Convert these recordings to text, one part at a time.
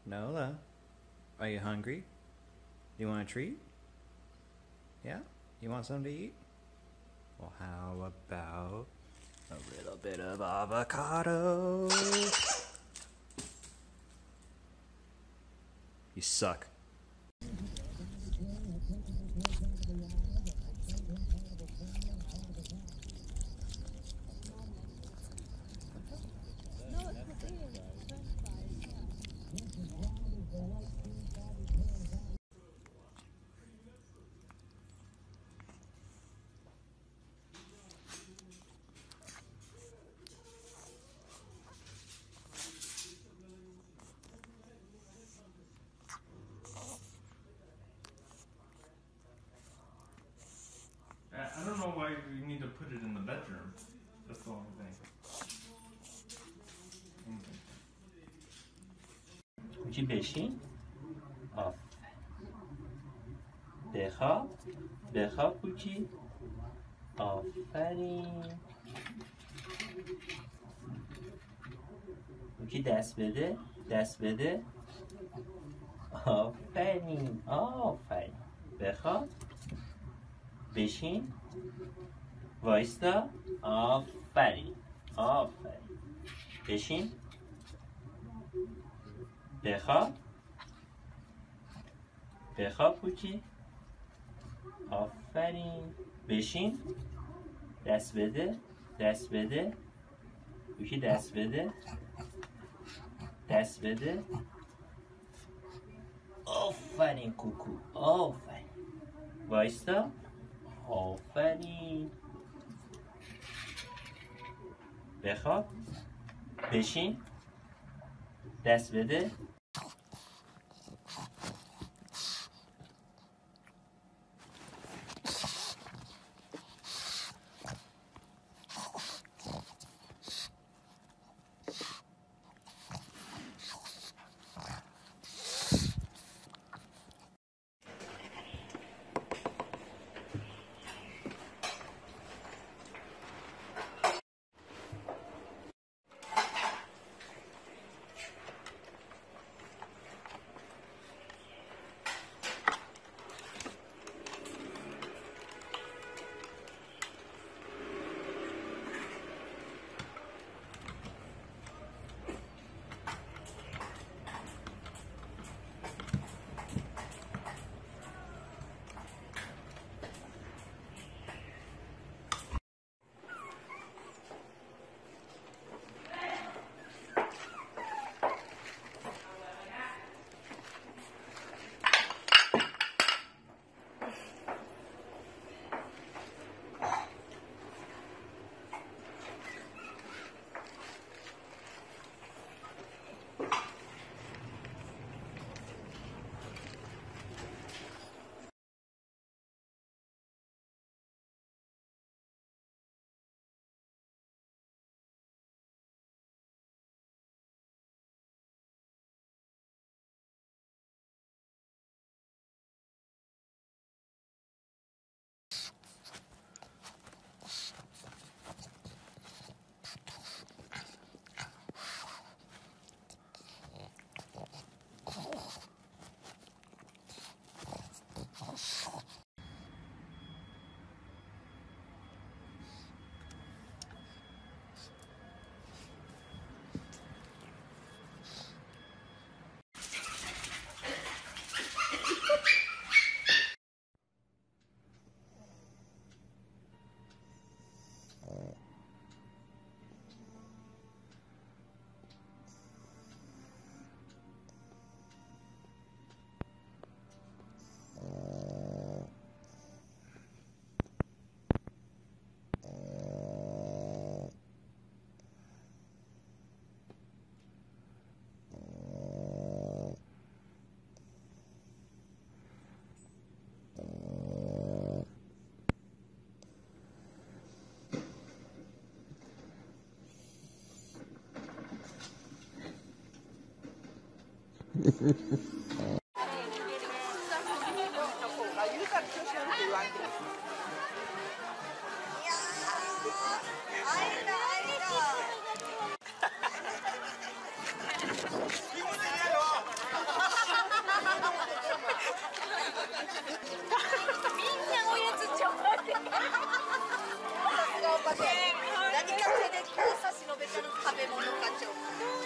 Nola, are you hungry? You want a treat? Yeah? You want something to eat? Well, how about a little bit of avocado? You suck. I don't know why we need to put it in the bedroom. That's the only thing. کوچی بشین. بخواب. بخواب کوچی. آفرین. کوچی دست بده. دست بده. آفرین. آفرین. بخواب. بشین. وایستا. آفرین. آفرین. بشین. بخواب. بخواب کوچی. آفرین. بشین. دست بده. دست بده. کوچی دست بده. دست بده. آفرین کوکو. آفرین. وایستا. آفرین. بخواب. بشین. دست بده.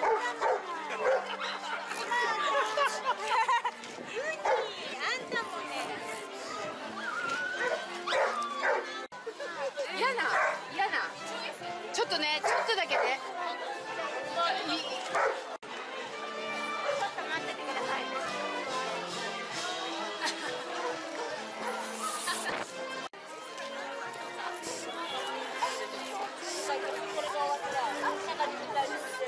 ちょっとね、ちょっとだけね。ちょっと待っててください。これが終わったら、大丈夫です。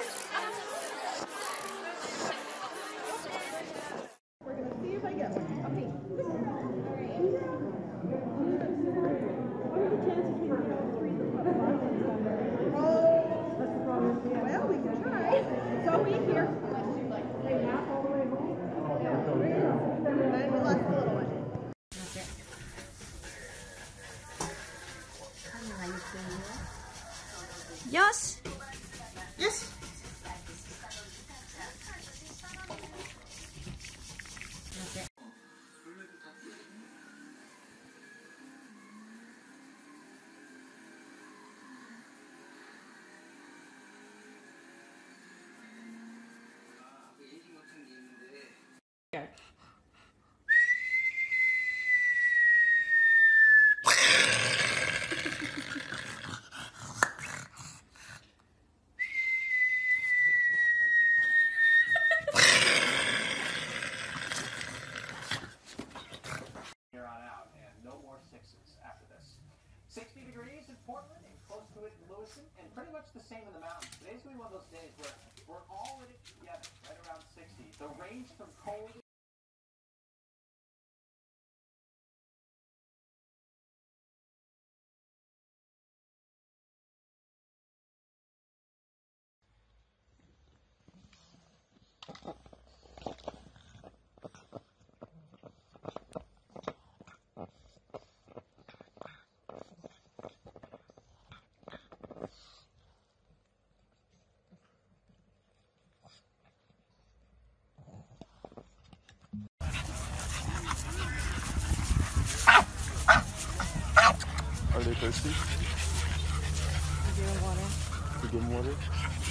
We're gonna see if I get one. Okay. What are the chances we can get three? Oh, that's the problem. Well, we can try. So we here. They map all the way home. And we lost the little one. Yes. Yes. Here on out, and no more sixes after this. 60 degrees in Portland and close to it in Lewiston, and pretty much the same in the mountains. Today's going to be one of those days where we're all in it together, right around 60. The range from cold. Are they thirsty? You give them water. You give them water?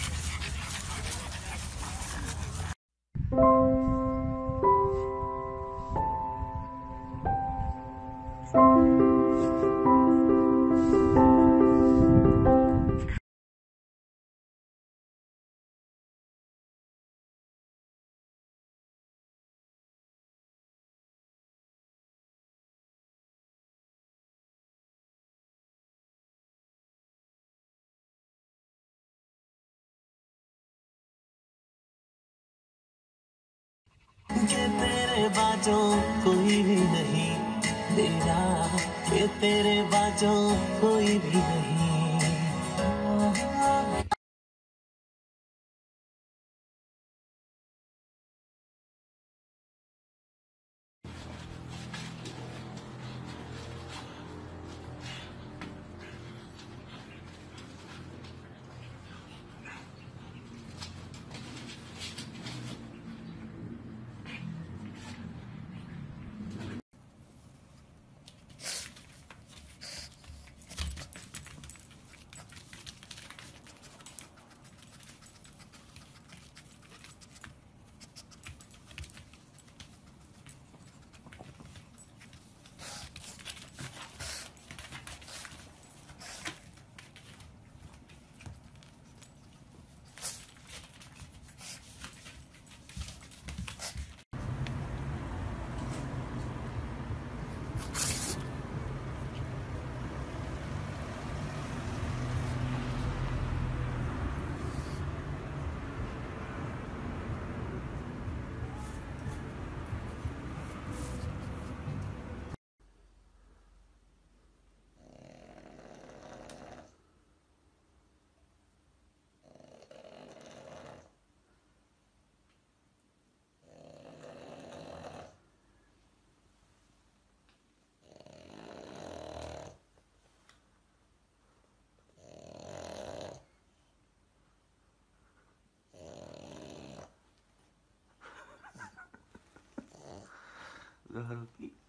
के तेरे बाजों कोई भी नहीं तेरा के तेरे बाजों कोई भी नहीं The husky.